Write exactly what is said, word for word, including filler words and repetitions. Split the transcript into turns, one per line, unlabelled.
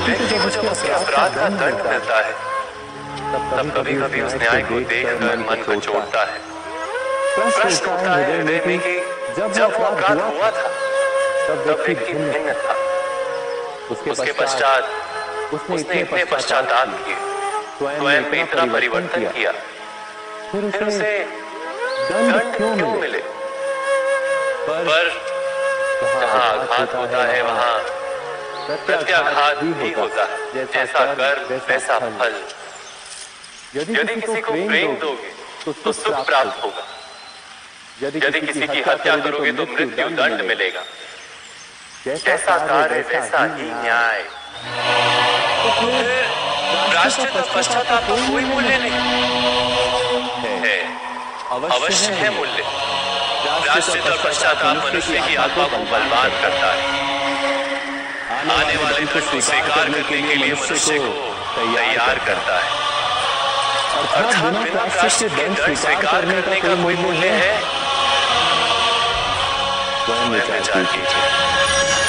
व्यक्ति को जब उसके अपराध का दंड मिलता है तब कभी कभी उस न्याय को देखकर मन कचोटता है। प्रश्न उठता है हृदय में कि जब वो अपराध हुआ था तब व्यक्ति भिन्न था। उसके पश्चात उसने इतने पश्चाताप किए, स्वयं में इतना परिवर्तन किया, फिर उसे दंड क्यों मिले? पर जहाँ आघात होता है वहाँ प्रत्याघात भी होता है। जैसा कर्म वैसा फल। यदि किसी को प्रेम दोगे तो सुख प्राप्त होगा, यदि किसी की हत्या करोगे तो मृत्यु दंड मिलेगा। जैसा कार्य वैसा ही न्याय। तो फिर प्रायश्चित और पश्चाताप का कोई मूल्य नहीं है? अवश्य है मूल्य। प्रायश्चित और पश्चाताप मनुष्य की आत्मा को बलवान करता है। आने वाले दंड को स्वीकार करने के लिए मनुष्य को तैयार करता है। अर्थात बिना प्रायश्चित के दंड स्वीकार करने का कोई मूल्य है? स्वयं विचार कीजिए।